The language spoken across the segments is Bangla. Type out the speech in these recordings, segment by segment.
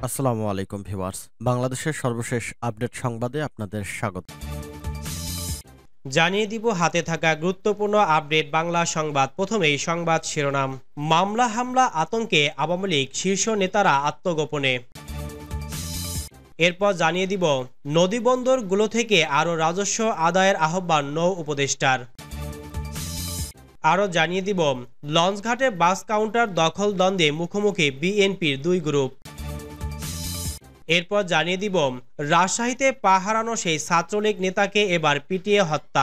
আসসালামু আলাইকুম ভিউয়ার্স। বাংলাদেশের সর্বশেষ আপডেট সংবাদে আপনাদের স্বাগত। জানিয়ে দিব হাতে থাকা গুরুত্বপূর্ণ আপডেট বাংলা সংবাদ। প্রথমেই সংবাদ শিরোনাম। মামলা হামলা আতঙ্কে আওয়ামী লীগ শীর্ষ নেতারা আত্মগোপনে। এরপর জানিয়ে দিব নদীবন্দরগুলো থেকে আরও রাজস্ব আদায়ের আহ্বান নৌ উপদেষ্টার। আরও জানিয়ে দিব লঞ্চঘাটে বাস কাউন্টার দখল দ্বন্দ্বে মুখোমুখি বিএনপির দুই গ্রুপ। এরপর জানিয়ে দিব রাজশাহীতে পা হারানো সেই ছাত্রলীগ নেতাকে এবার পিটিয়ে হত্যা।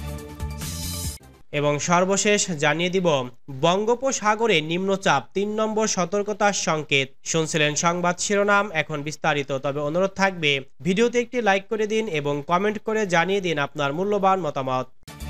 এবং সর্বশেষ জানিয়ে দিব বঙ্গোপসাগরে নিম্নচাপ ৩ নম্বর সতর্কতার সংকেত। শুনছিলেন সংবাদ শিরোনাম, এখন বিস্তারিত। তবে অনুরোধ থাকবে ভিডিওতে একটি লাইক করে দিন এবং কমেন্ট করে জানিয়ে দিন আপনার মূল্যবান মতামত।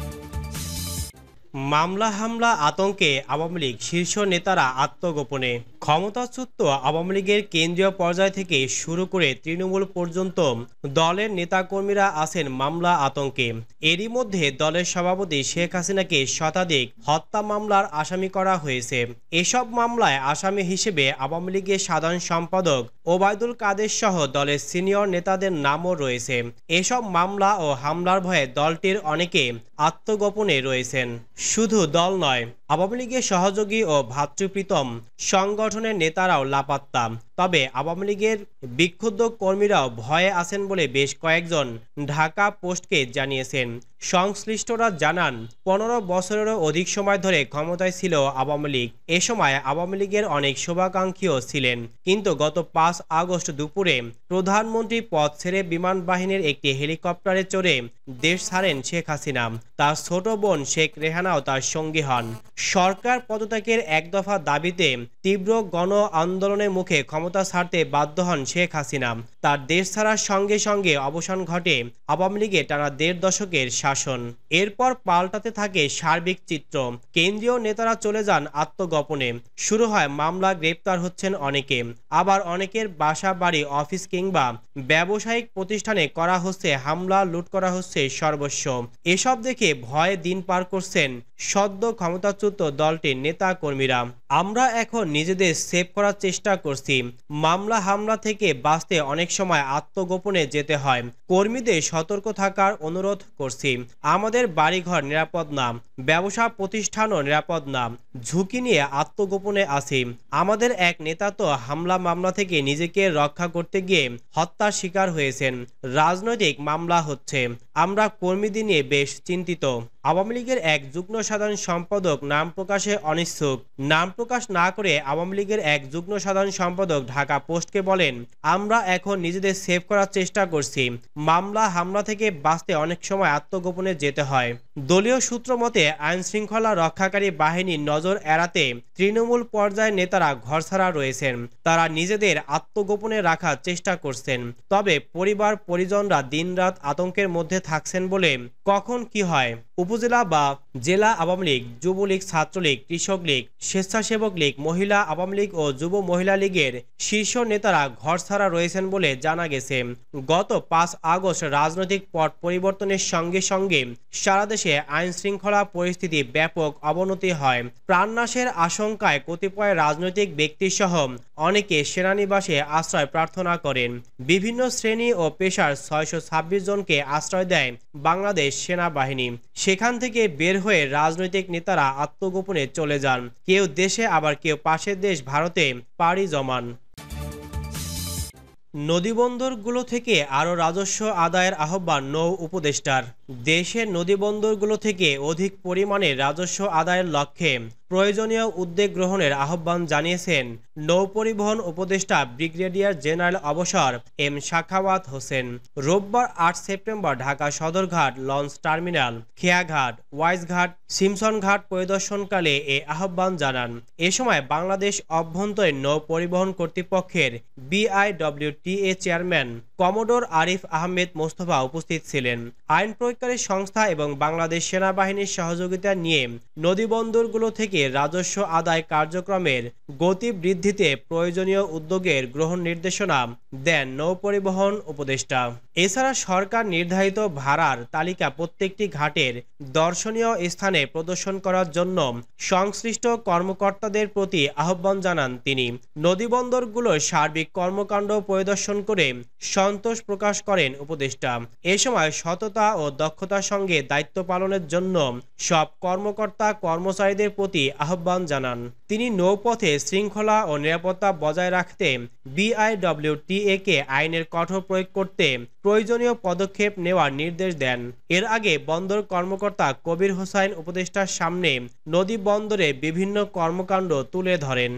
মামলা হামলা আতঙ্কে আওয়ামী লীগ শীর্ষ নেতারা আত্মগোপনে। ক্ষমতাচ্যুত আওয়ামী লীগের কেন্দ্রীয় পর্যায় থেকে শুরু করে তৃণমূল পর্যন্ত দলের নেতাকর্মীরা আছেন মামলা আতঙ্কে। এরই মধ্যে দলের সভাপতি শেখ হাসিনাকে শতাধিক হত্যা মামলার আসামি করা হয়েছে। এসব মামলায় আসামি হিসেবে আওয়ামী লীগের সাধারণ সম্পাদক ওবায়দুল কাদের সহ দলের সিনিয়র নেতাদের নামও রয়েছে। এসব মামলা ও হামলার ভয়ে দলটির অনেকে আত্মগোপনে রয়েছেন। শুধু দল নয়, আওয়ামী লীগের সহযোগী ও ভ্রাতৃপ্রীতম সংগঠনের নেতারাও লাপাত্তা। তবে আওয়ামী লীগের বিক্ষুব্ধ কর্মীরাও ভয়ে আছেন বলে বেশ কয়েকজন ঢাকা পোস্টকে জানিয়েছেন। সংশ্লিষ্টরা জানান, ১৫ বছরেরও অধিক সময় ধরে ক্ষমতায় ছিল আওয়ামী লীগ। এ সময় আওয়ামী লীগের অনেক শুভাকাঙ্ক্ষীও ছিলেন। কিন্তু গত ৫ আগস্ট দুপুরে প্রধানমন্ত্রী পদ ছেড়ে বিমান বাহিনীর একটি হেলিকপ্টারে চড়ে দেশ ছাড়েন শেখ হাসিনা। তার ছোট বোন শেখ রেহানাও তার সঙ্গী হন। সরকার পদত্যাগের এক দফা দাবিতে তীব্র গণ আন্দোলনের মুখে ক্ষমতা ছাড়তে বাধ্য হন শেখ হাসিনা। তার দেশ ছাড়ার সঙ্গে সঙ্গে অবসান ঘটে আওয়ামী লীগের টানা ১.৫ দশকের শাসন। এরপর পাল্টাতে থাকে সার্বিক চিত্র। কেন্দ্রীয় নেতারা চলে যান আত্মগোপনে। শুরু হয় মামলা, গ্রেপ্তার হচ্ছেন অনেকে। আবার অনেকের বাসা বাড়ি, অফিস কিংবা ব্যবসায়িক প্রতিষ্ঠানে করা হচ্ছে হামলা, লুট করা হচ্ছে সর্বস্ব। এসব দেখে ভয়ে দিন পার করছেন সদ্য ক্ষমতাচ্যুত দলটির নেতা কর্মীরা। আমরা এখন নিজেদের সেভ করার চেষ্টা করছি। মামলা হামলা থেকে বাঁচতে অনেক সময় আত্মগোপনে যেতে হয়। কর্মীদের সতর্ক থাকার অনুরোধ করছি। আমাদের বাড়িঘর নিরাপদ না, ব্যবসা প্রতিষ্ঠানও নিরাপদ না। ঝুঁকি নিয়ে আত্মগোপনে আছি। আমাদের এক নেতা তো হামলা মামলা থেকে নিজেকে রক্ষা করতে গিয়ে হত্যার শিকার হয়েছেন। রাজনৈতিক মামলা হচ্ছে। আমরা কর্মীদের নিয়ে বেশ চিন্তিত। আওয়ামী লীগের এক যুগ্ম সাধারণ সম্পাদক নাম প্রকাশে অনিচ্ছুক। নাম প্রকাশ না করে আওয়ামী লীগের এক যুগ্ম সাধারণ সম্পাদক ঢাকা পোস্টকে বলেন, আমরা এখন নিজেদের সেভ করার চেষ্টা করছি। মামলা হামলা থেকে বাঁচতে অনেক সময় আত্মগোপনে যেতে হয়। দলীয় সূত্র মতে আইন শৃঙ্খলা রক্ষাকারী বাহিনীর নজর এড়াতে তৃণমূল পর্যায়ের নেতারা ঘরছাড়া রয়েছেন। তারা নিজেদের আত্মগোপনে রাখার চেষ্টা করছেন। তবে পরিবার পরিজনরা দিনরাত আতঙ্কের মধ্যে থাকছেন বলে কখন কি হয়। উপজেলা বা জেলা আওয়ামী লীগ, যুবলীগ, ছাত্রলীগ, কৃষক লীগ, স্বেচ্ছাসেবক লীগ, মহিলা আওয়ামী লীগ ও যুব মহিলা লীগের শীর্ষ নেতারা ঘরছাড়া রয়েছেন বলে জানা গেছে। গত ৫ আগস্ট রাজনৈতিক পট পরিবর্তনের সঙ্গে সঙ্গে সারা দেশে আইন শৃঙ্খলা পরিস্থিতি ব্যাপক অবনতি হয়। প্রাণনাশের আশঙ্কায় কতিপয় রাজনৈতিক ব্যক্তিসহ অনেকে সেনানিবাসে আশ্রয় প্রার্থনা করেন। বিভিন্ন শ্রেণী ও পেশার ৬২৬ জনকে আশ্রয় দেয় বাংলাদেশ সেনাবাহিনী। সেখান থেকে বের হয়ে রাজনৈতিক নেতারা আত্মগোপনে চলে যান। কেউ দেশে, আবার কেউ পাশের দেশ ভারতে পাড়ি জমান। নদীবন্দরগুলো থেকে আরও রাজস্ব আদায়ের আহ্বান নৌ উপদেষ্টার। দেশের নদীবন্দরগুলো থেকে অধিক পরিমাণে রাজস্ব আদায়ের লক্ষ্যে প্রয়োজনীয় উদ্যোগ গ্রহণের আহ্বান জানিয়েছেন নৌপরিবহন উপদেষ্টা ব্রিগেডিয়ার জেনারেল অবসর এম সাখাওয়াত হোসেন। রোববার ৮ September Dhaka Sadarghat, launch terminal, Kheyaghat, Wiseghat, Simpson Ghat পরিদর্শনকালে এ আহ্বান জানান। এ সময় বাংলাদেশ অভ্যন্তরীণ নৌ পরিবহন কর্তৃপক্ষের BIWTA chairman commodore Arif Ahmed Mostafa উপস্থিত ছিলেন। আইন প্রয়োগকারী সংস্থা এবং বাংলাদেশ সেনাবাহিনীর সহযোগিতা নিয়ে নদীবন্দরগুলো থেকে রাজস্ব আদায় কার্যক্রমের গতি বৃদ্ধিতে প্রয়োজনীয় উদ্যোগের গ্রহণ নির্দেশনা দেন নৌপরিবহন উপদেষ্টা। এছাড়া সরকার নির্ধারিত ভাড়ার তালিকা প্রত্যেকটি ঘাটের দর্শনীয় স্থানে প্রদর্শন করার জন্য সংশ্লিষ্ট কর্মকর্তাদের প্রতি আহ্বান জানান তিনি। নদীবন্দরগুলোর সার্বিক কর্মকাণ্ড পরিদর্শন করে সন্তোষ প্রকাশ করেন উপদেষ্টা। এ সময় সততা ও দক্ষতার সঙ্গে দায়িত্ব পালনের জন্য সব কর্মকর্তা কর্মচারীদের প্রতি আহ্বান জানান। তিনি নৌপথে শৃঙ্খলা ও নিরাপত্তা বজায় রাখতে বিআইডব্লিউটিএ-কে আইনের কঠোর প্রয়োগ করতে প্রয়োজনীয় পদক্ষেপ নেওয়ার নির্দেশ দেন। এর আগে বন্দর কর্মকর্তা কবির হোসাইন উপদেষ্টার সামনে নদী বন্দরে বিভিন্ন কর্মকাণ্ড তুলে ধরেন।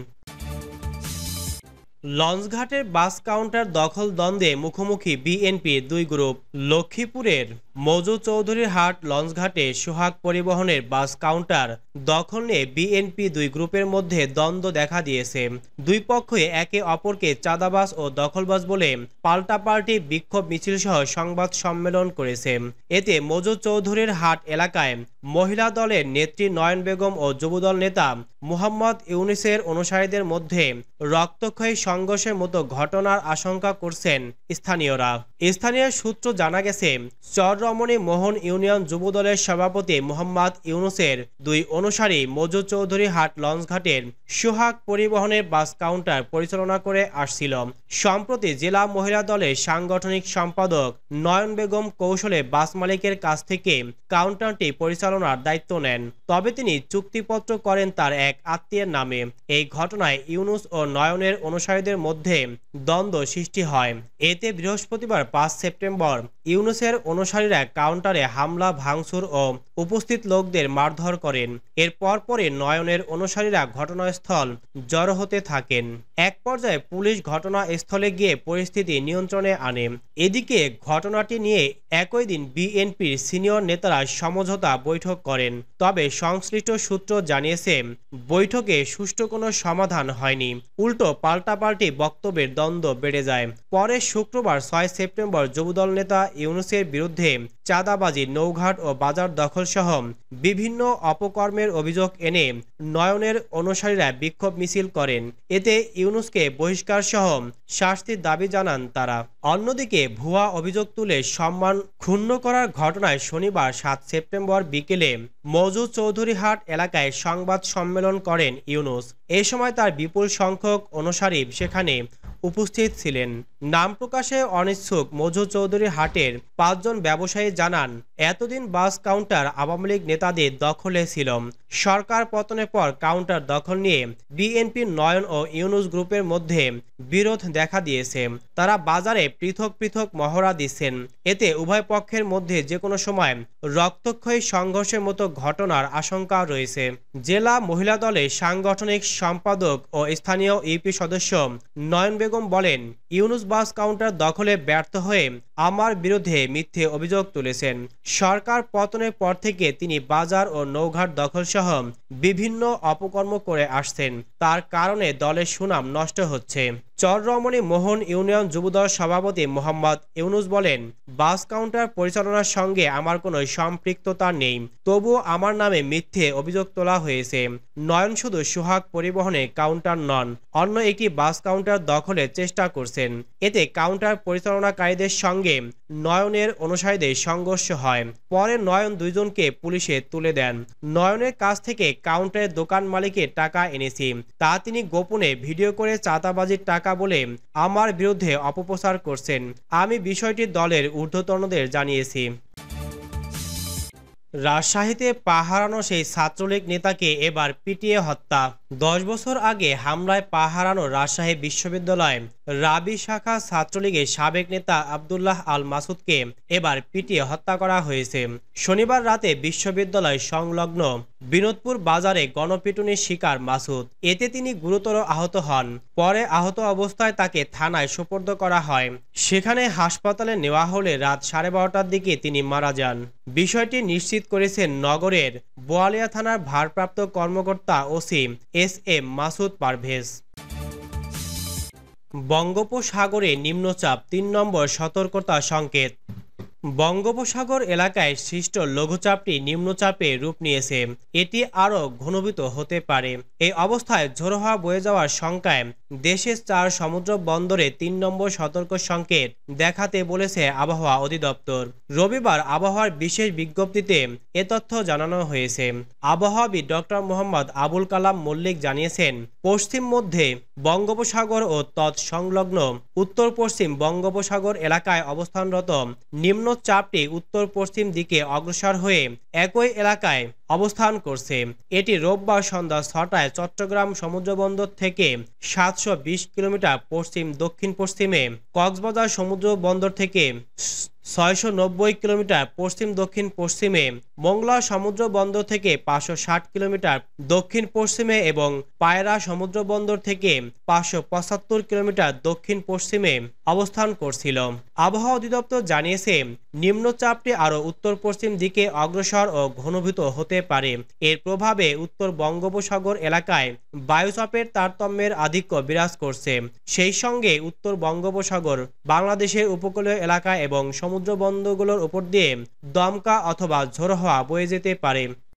লঞ্চঘাটের বাস কাউন্টার দখল দ্বন্দ্বে মুখোমুখি বিএনপির দুই গ্রুপ। লক্ষ্মীপুরের মৌজু চৌধুরীর হাট লঞ্চঘাটে সোহাগ পরিবহনের বাস কাউন্টার দখল নিয়ে বিএনপি দুই গ্রুপের মধ্যে দ্বন্দ্ব দেখা দিয়েছে। দুই পক্ষই একে অপরকে চাঁদাবাজ ও দখলবাজ বলে পাল্টাপাল্টি বিক্ষোভ মিছিল সহ সংবাদ সম্মেলন করেছে। এতে মৌজু চৌধুরীর হাট এলাকায় মহিলা দলের নেত্রী নয়ন বেগম ও যুবদল নেতা মুহাম্মদ ইউনুসের অনুসারীদের মধ্যে রক্তক্ষয়ী সংঘর্ষের মতো ঘটনার আশঙ্কা করছেন স্থানীয়রা। স্থানীয় সূত্র জানা গেছে, চররমণী মোহন ইউনিয়ন যুবদলের সভাপতি মুহাম্মদ ইউনুসের দুই অনুসারী মৌজু চৌধুরী হাট লঞ্চঘাটের সোহাগ পরিবহনের বাস কাউন্টার পরিচালনা করে আসছিল। সম্প্রতি জেলা মহিলা দলের সাংগঠনিক সম্পাদক নয়ন বেগম কৌশলে বাস মালিকের কাছ থেকে কাউন্টারটি পরিচালনার দায়িত্ব নেন। তবে তিনি চুক্তিপত্র করেন তার এক আত্মীয়ের নামে। এই ঘটনায় ইউনুস ও নয়নের অনুসারীদের মধ্যে দ্বন্দ্ব সৃষ্টি হয়। এতে বৃহস্পতিবার 5 সেপ্টেম্বর ইউনুসের অনুসারীরা কাউন্টারে হামলা ভাঙচুর ও উপস্থিত লোকদের মারধর করেন। এর পরপরই নয়নের অনুসারীরা ঘটনাস্থল জড়ো হতে থাকেন। এক পর্যায়ে পুলিশ ঘটনাস্থলে গিয়ে পরিস্থিতি নিয়ন্ত্রণে আনে। এদিকে ঘটনাটি নিয়ে একই দিন বিএনপির সিনিয়র নেতারা সমঝোতা বৈঠক করেন। তবে সংশ্লিষ্ট সূত্র জানিয়েছে, বৈঠকে সুষ্ঠু কোনো সমাধান হয়নি। উল্টো পাল্টাপাল্টি বক্তব্যের দ্বন্দ্ব বেড়ে যায়। পরে শুক্রবার 6 সেপ্টেম্বর যুবদল নেতা ইউনুসের বিরুদ্ধে চাঁদাবাজি, নৌঘাট ও বাজার দখল সহ বিভিন্ন অপকর্মের অভিযোগ এনে নয়নের অনুসারীরা বিক্ষোভ মিছিল করেন। এতে ইউনুসকে বহিষ্কার সহ শাস্তির দাবি জানান তারা। অন্যদিকে ভুয়া অভিযোগ তুলে সম্মান ক্ষুণ্ণ করার ঘটনায় শনিবার 7 সেপ্টেম্বর বিকেলে মৌজু চৌধুরীহাট এলাকায় সংবাদ সম্মেলন করেন ইউনুস। এ সময় তার বিপুল সংখ্যক অনুসারী সেখানে উপস্থিত ছিলেন। নাম প্রকাশে অনিচ্ছুক মৌজু চৌধুরী হাটের 5 জন ব্যবসায়ী জানান, এতদিন বাস কাউন্টার আওয়ামী লীগ নেতাদের দখলে ছিল। সরকার পতনের পর কাউন্টার দখল নিয়ে বিএনপির নয়ন ও ইউনুস গ্রুপের মধ্যে বিরোধ দেখা দিয়েছে। তারা বাজারে পৃথক পৃথক মহড়া দিচ্ছেন। এতে উভয় পক্ষের মধ্যে যে কোনো সময় রক্তক্ষয়ী সংঘর্ষের মতো ঘটনার আশঙ্কা রয়েছে। জেলা মহিলা দলের সাংগঠনিক সম্পাদক ও স্থানীয় ইউপি সদস্য নয়ন বেগম বলেন, ইউনুস বাস কাউন্টার দখলে ব্যর্থ হয়ে আমার বিরুদ্ধে মিথ্যে অভিযোগ তুলেছেন। সরকার পতনের পর থেকে তিনি বাজার ও নৌঘাট দখল সহ বিভিন্ন অপকর্ম করে আসছেন। তার কারণে দলের সুনাম নষ্ট হচ্ছে। চররমণী মোহন ইউনিয়ন যুবদল সভাপতি মোহাম্মদ ইউনুস বলেন, বাস কাউন্টার পরিচালনার সঙ্গে আমার কোনো সম্পৃক্ততা নেই, তবুও আমার নামে মিথ্যে অভিযোগ তোলা হয়েছে। নয়ন শুধু সোহাগ পরিবহনে কাউন্টার নন, অন্য একটি বাস কাউন্টার দখলের চেষ্টা করছেন। এতে কাউন্টার পরিচালনাকারীদের সঙ্গে নয়নের অনুসারীদের সংঘর্ষ হয়। পরে নয়ন দুইজনকে পুলিশে তুলে দেন। নয়নের কাছ থেকে কাউন্টারের দোকান মালিকের টাকা এনেছি, তা তিনি গোপনে ভিডিও করে চাঁদাবাজির টাকা বলে আমার বিরুদ্ধে অপপ্রচার করছেন। আমি বিষয়টি দলের ঊর্ধ্বতনদের জানিয়েছি। রাজশাহীতে পা হারানো সেই ছাত্রলীগ নেতাকে এবার পিটিয়ে হত্যা। 10 বছর আগে হামলায় পা হারানো রাজশাহী বিশ্ববিদ্যালয় রাবি শাখা ছাত্রলীগের সাবেক নেতা আব্দুল্লাহ আল মাসুদকে এবার পিটিয়ে হত্যা করা হয়েছে। শনিবার রাতে বিশ্ববিদ্যালয় সংলগ্ন বিনোদপুর বাজারে গণপিটুনির শিকার মাসুদ। এতে তিনি গুরুতর আহত হন। পরে আহত অবস্থায় তাকে থানায় সোপর্দ করা হয়। সেখানে হাসপাতালে নেওয়া হলে রাত 12:30টার দিকে তিনি মারা যান। বিষয়টি নিশ্চিত করেছেন নগরের বোয়ালিয়া থানার ভারপ্রাপ্ত কর্মকর্তা OC S M Masud Parvez. বঙ্গোপসাগরে নিম্নচাপ ৩ নম্বর সতর্কতা সংকেত। বঙ্গোপসাগর এলাকায় সৃষ্ট লঘুচাপটি নিম্নচাপে রূপ নিয়েছে। এটি আরও ঘনীভূত হতে পারে। এই অবস্থায় ঝোড়ো হাওয়া বয়ে যাওয়ার শঙ্কায় দেশের ৪ সমুদ্র বন্দরে ৩ নম্বর সতর্ক সংকেত দেখাতে বলেছে আবহাওয়া অধিদপ্তর। রবিবার আবহাওয়ার বিশেষ বিজ্ঞপ্তিতে এ তথ্য জানানো হয়েছে। আবহাওয়াবিদ ডক্টর মোহাম্মদ আবুল কালাম মল্লিক জানিয়েছেন, পশ্চিম মধ্যে বঙ্গোপসাগর ও তৎসংলগ্ন উত্তর পশ্চিম বঙ্গোপসাগর এলাকায় অবস্থানরত নিম্নচাপটি উত্তর পশ্চিম দিকে অগ্রসর হয়ে একই এলাকায় অবস্থান করছে। এটি রোববার সন্ধ্যা ৬টায় চট্টগ্রাম সমুদ্রবন্দর থেকে ৭২০ কিলোমিটার পশ্চিম দক্ষিণ পশ্চিমে, কক্সবাজার সমুদ্র বন্দর থেকে ৬৯০ কিলোমিটার পশ্চিম দক্ষিণ পশ্চিমে, মোংলা সমুদ্র বন্দর থেকে ৫৬০ কিলোমিটার দক্ষিণ পশ্চিমে এবং পায়রা সমুদ্র বন্দর থেকে ৫৭৫ কিলোমিটার দক্ষিণ পশ্চিমে অবস্থান করছিল। আবহাওয়া অধিদপ্তর জানিয়েছে, নিম্নচাপটি আরও উত্তর পশ্চিম দিকে অগ্রসর ও ঘনীভূত হতে পারে। এর প্রভাবে উত্তর বঙ্গোপসাগর এলাকায় বায়ুচাপের তারতম্যের আধিক্য বিরাজ করছে। সেই সঙ্গে উত্তর বঙ্গোপসাগর, বাংলাদেশের উপকূলীয় এলাকা এবং সমুদ্র বন্দরগুলোর উপর দিয়ে দমকা অথবা ঝোড়ো হাওয়া বয়ে যেতে পারে।